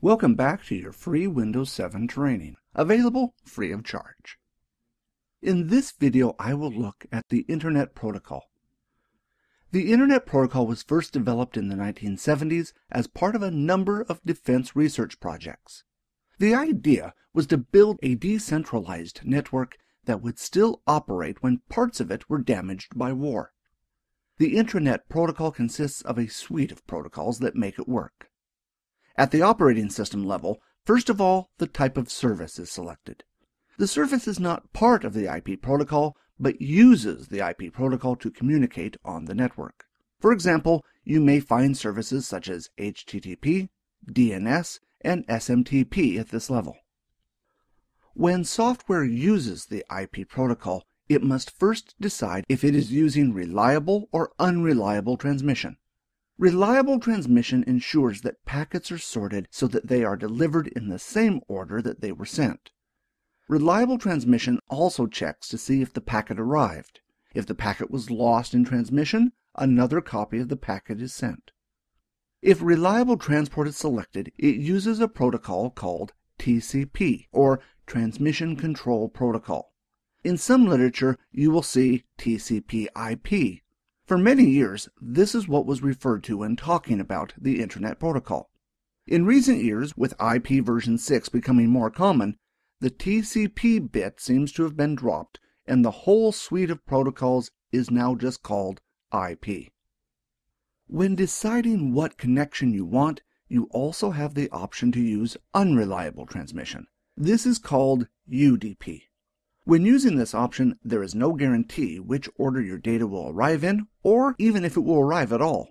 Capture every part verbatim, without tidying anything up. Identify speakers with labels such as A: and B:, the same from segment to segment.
A: Welcome back to your free Windows seven training, available free of charge. In this video, I will look at the Internet Protocol. The Internet Protocol was first developed in the nineteen seventies as part of a number of defense research projects. The idea was to build a decentralized network that would still operate when parts of it were damaged by war. The Internet Protocol consists of a suite of protocols that make it work. At the operating system level, first of all, the type of service is selected. The service is not part of the I P protocol, but uses the I P protocol to communicate on the network. For example, you may find services such as H T T P, D N S, and S M T P at this level. When software uses the I P protocol, it must first decide if it is using reliable or unreliable transmission. Reliable transmission ensures that packets are sorted so that they are delivered in the same order that they were sent. Reliable transmission also checks to see if the packet arrived. If the packet was lost in transmission, another copy of the packet is sent. If reliable transport is selected, it uses a protocol called T C P, or Transmission Control Protocol. In some literature, you will see T C P I P. For many years, this is what was referred to when talking about the Internet Protocol. In recent years, with I P version six becoming more common, the T C P bit seems to have been dropped, and the whole suite of protocols is now just called I P. When deciding what connection you want, you also have the option to use unreliable transmission. This is called U D P. When using this option, there is no guarantee which order your data will arrive in, or even if it will arrive at all.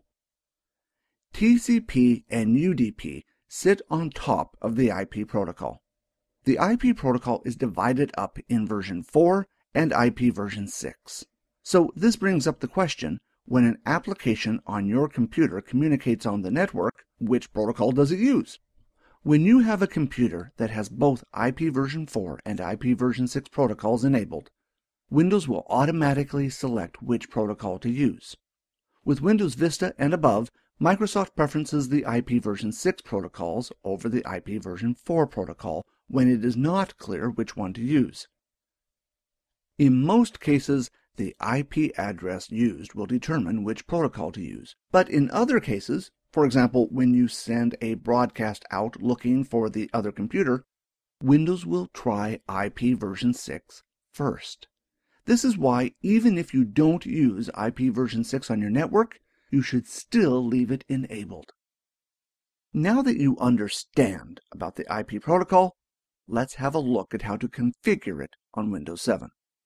A: T C P and U D P sit on top of the I P protocol. The I P protocol is divided up in version four and I P version six. So this brings up the question, when an application on your computer communicates on the network, which protocol does it use? When you have a computer that has both I P version four and I P version six protocols enabled, Windows will automatically select which protocol to use. With Windows Vista and above, Microsoft preferences the I P version six protocols over the I P version four protocol when it is not clear which one to use. In most cases, the I P address used will determine which protocol to use, but in other cases, for example, when you send a broadcast out looking for the other computer, Windows will try I P version six first. This is why, even if you don't use I P version six on your network, you should still leave it enabled. Now that you understand about the I P protocol, let's have a look at how to configure it on Windows seven.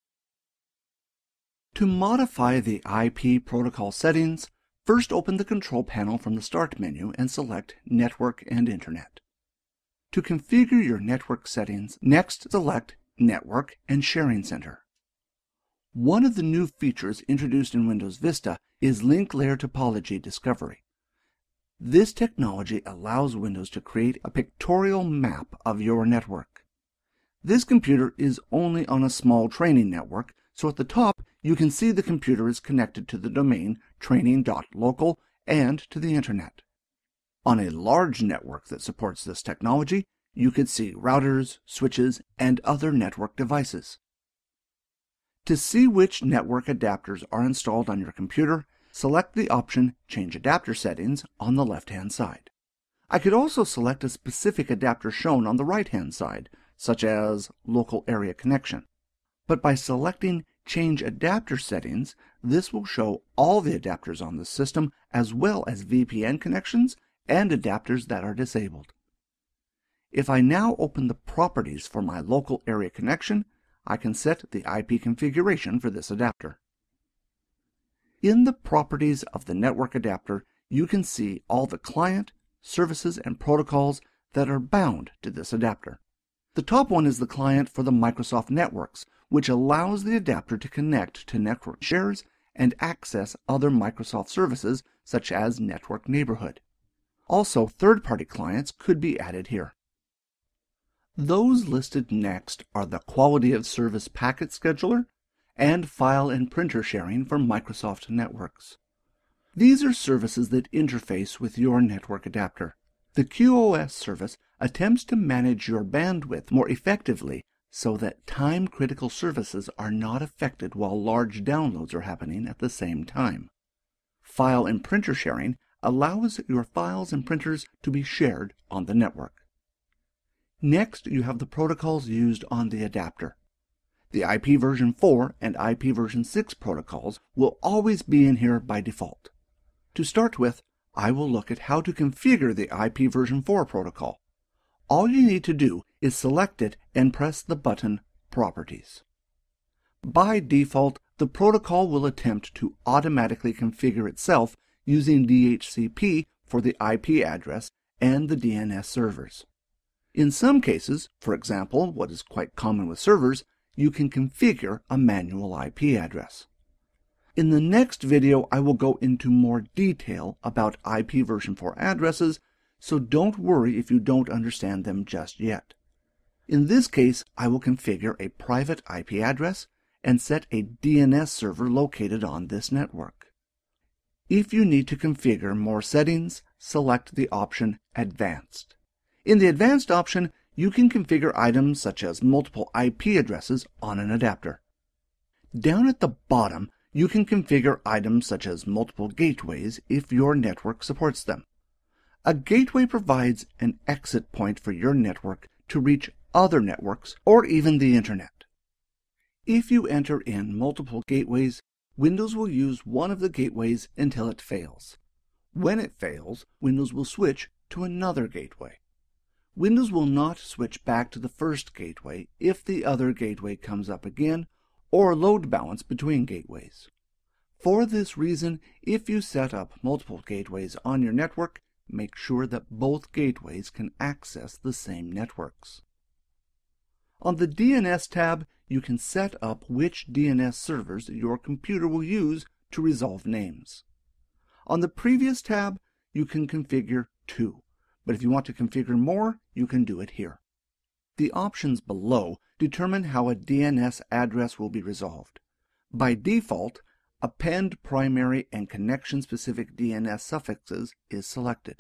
A: To modify the I P protocol settings, first open the control panel from the Start menu and select Network and Internet. To configure your network settings, next select Network and Sharing Center. One of the new features introduced in Windows Vista is Link Layer Topology Discovery. This technology allows Windows to create a pictorial map of your network. This computer is only on a small training network, so at the top you can see the computer is connected to the domain training dot local and to the Internet. On a large network that supports this technology, you could see routers, switches, and other network devices. To see which network adapters are installed on your computer, select the option Change Adapter Settings on the left-hand side. I could also select a specific adapter shown on the right-hand side, such as Local Area Connection. But by selecting Change Adapter Settings, this will show all the adapters on the system, as well as V P N connections and adapters that are disabled. If I now open the properties for my local area connection, I can set the I P configuration for this adapter. In the properties of the network adapter, you can see all the client, services, and protocols that are bound to this adapter. The top one is the client for the Microsoft networks, which allows the adapter to connect to network shares and access other Microsoft services such as Network Neighborhood. Also, third-party clients could be added here. Those listed next are the Quality of Service Packet Scheduler and File and Printer Sharing for Microsoft Networks. These are services that interface with your network adapter. The Q o S service attempts to manage your bandwidth more effectively so that time-critical services are not affected while large downloads are happening at the same time. File and printer sharing allows your files and printers to be shared on the network. Next, you have the protocols used on the adapter. The I P version four and I P version six protocols will always be in here by default. To start with, I will look at how to configure the I P version four protocol. All you need to do is select it and press the button Properties. By default, the protocol will attempt to automatically configure itself using D H C P for the I P address and the D N S servers. In some cases, for example, what is quite common with servers, you can configure a manual I P address. In the next video, I will go into more detail about I P version four addresses, so don't worry if you don't understand them just yet. In this case, I will configure a private I P address and set a D N S server located on this network. If you need to configure more settings, select the option Advanced. In the Advanced option, you can configure items such as multiple I P addresses on an adapter. Down at the bottom, you can configure items such as multiple gateways if your network supports them. A gateway provides an exit point for your network to reach other networks or even the Internet. If you enter in multiple gateways, Windows will use one of the gateways until it fails. When it fails, Windows will switch to another gateway. Windows will not switch back to the first gateway if the other gateway comes up again or load balance between gateways. For this reason, if you set up multiple gateways on your network, make sure that both gateways can access the same networks. On the D N S tab, you can set up which D N S servers your computer will use to resolve names. On the Previous tab, you can configure two, but if you want to configure more, you can do it here. The options below determine how a D N S address will be resolved. By default, Append primary and connection-specific D N S suffixes is selected.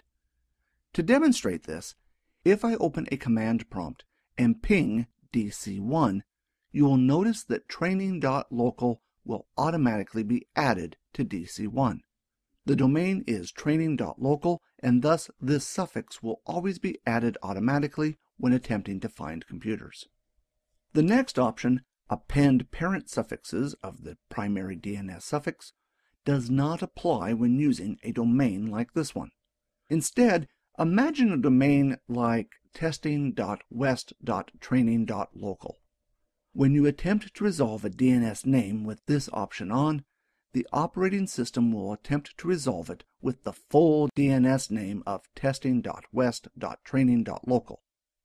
A: To demonstrate this, if I open a command prompt and ping D C one, you will notice that training.local will automatically be added to D C one. The domain is training.local, and thus this suffix will always be added automatically when attempting to find computers. The next option, Append parent suffixes of the primary D N S suffix, does not apply when using a domain like this one. Instead, imagine a domain like testing dot west dot training dot local. When you attempt to resolve a D N S name with this option on, the operating system will attempt to resolve it with the full D N S name of testing dot west dot training dot local.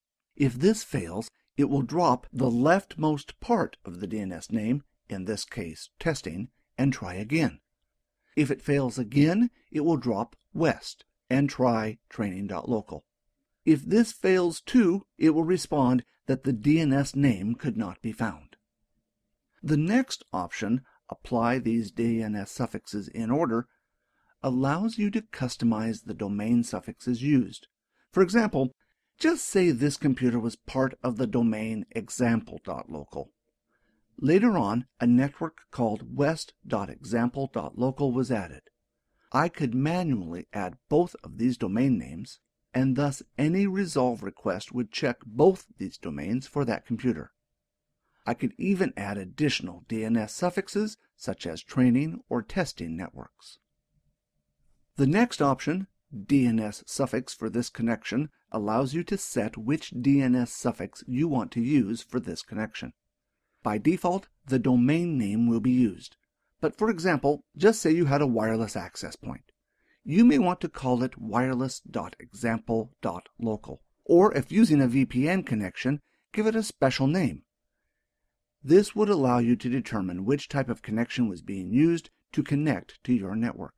A: If this fails, it will drop the leftmost part of the D N S name, in this case testing, and try again. If it fails again, it will drop west and try training.local. If this fails too, it will respond that the D N S name could not be found. The next option, Apply these D N S suffixes in order, allows you to customize the domain suffixes used. For example, just say this computer was part of the domain example.local. Later on, a network called west dot example dot local was added. I could manually add both of these domain names, and thus any resolve request would check both these domains for that computer. I could even add additional D N S suffixes, such as training or testing networks. The next option, D N S Suffix for this connection, allows you to set which D N S suffix you want to use for this connection. By default, the domain name will be used. But for example, just say you had a wireless access point. You may want to call it wireless dot example dot local, or if using a V P N connection, give it a special name. This would allow you to determine which type of connection was being used to connect to your network.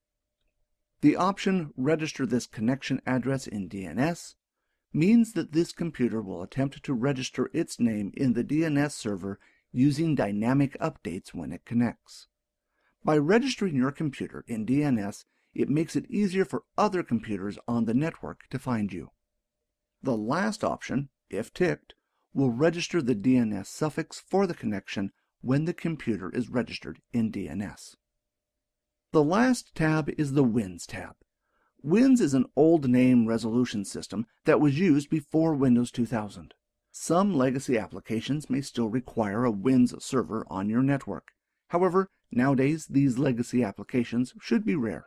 A: The option Register this connection address in D N S means that this computer will attempt to register its name in the D N S server using dynamic updates when it connects. By registering your computer in D N S, It makes it easier for other computers on the network to find you. The last option, if ticked, will register the D N S suffix for the connection when the computer is registered in D N S. The last tab is the Wins tab. Wins is an old name resolution system that was used before Windows two thousand. Some legacy applications may still require a Wins server on your network. However, nowadays these legacy applications should be rare.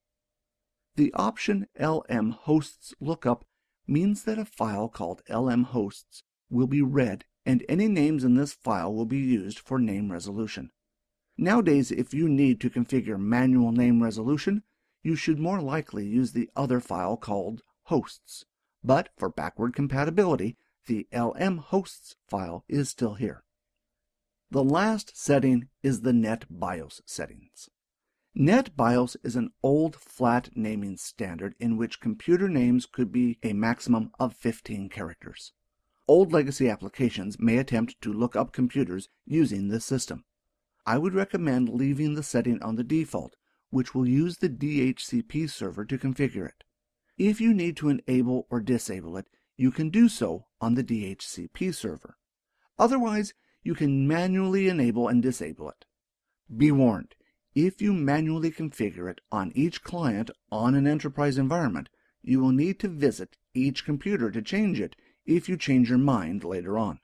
A: The option Lmhosts Lookup means that a file called Lmhosts will be read, and any names in this file will be used for name resolution. Nowadays, if you need to configure manual name resolution, you should more likely use the other file called hosts. But for backward compatibility, the Lmhosts file is still here. The last setting is the NetBIOS settings. NetBIOS is an old flat naming standard in which computer names could be a maximum of fifteen characters. Old legacy applications may attempt to look up computers using this system. I would recommend leaving the setting on the default, which will use the D H C P server to configure it. If you need to enable or disable it, you can do so on the D H C P server. Otherwise, you can manually enable and disable it. Be warned, if you manually configure it on each client on an enterprise environment, you will need to visit each computer to change it if you change your mind later on.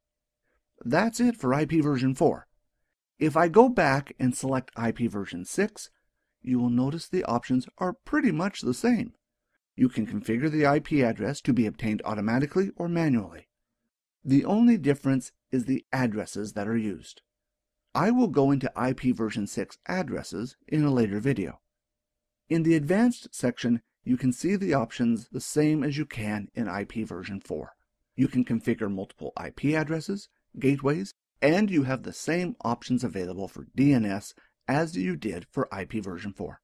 A: That's it for I P version four. If I go back and select I P version six, you will notice the options are pretty much the same. You can configure the I P address to be obtained automatically or manually. The only difference is the addresses that are used. I will go into I P version six addresses in a later video. In the advanced section, you can see the options the same as you can in I P version four. You can configure multiple I P addresses, gateways, and you have the same options available for D N S as you did for I P version four.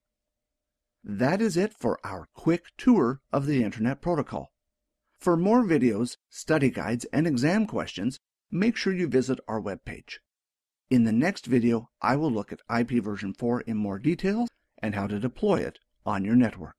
A: That is it for our quick tour of the Internet Protocol. For more videos, study guides, and exam questions, make sure you visit our webpage. In the next video, I will look at I P version four in more detail and how to deploy it on your network.